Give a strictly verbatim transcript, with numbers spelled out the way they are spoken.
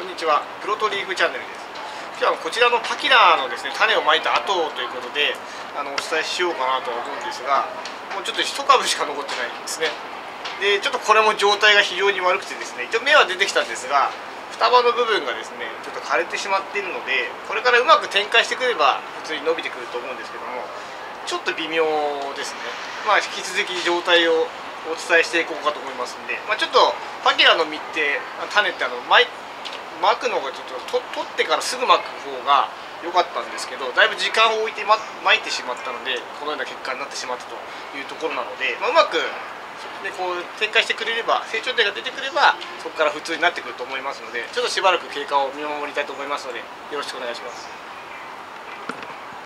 んにちは。プロトリーフチャンネルです。今日はこちらのパキラのですね、種をまいた後ということであのお伝えしようかなとは思うんですが、もうちょっと一株しか残ってないんですね。で、ちょっとこれも状態が非常に悪くてですね、一応芽は出てきたんですが、双葉の部分がですね、ちょっと枯れてしまっているので、これからうまく展開してくれば普通に伸びてくると思うんですけども、ちょっと微妙ですね。まあ引き続き状態をお伝えしていこうかと思いますんで、まあ、ちょっとパキラの実って種ってあの巻まくのがちょっとと取ってからすぐ巻く方が良かったんですけど、だいぶ時間を置いて、ま、巻いてしまったのでこのような結果になってしまったというところなので、まあ、うまくでこう展開してくれれば、成長点が出てくればそこから普通になってくると思いますので、ちょっとしばらく経過を見守りたいと思いますのでよろしくお願いします。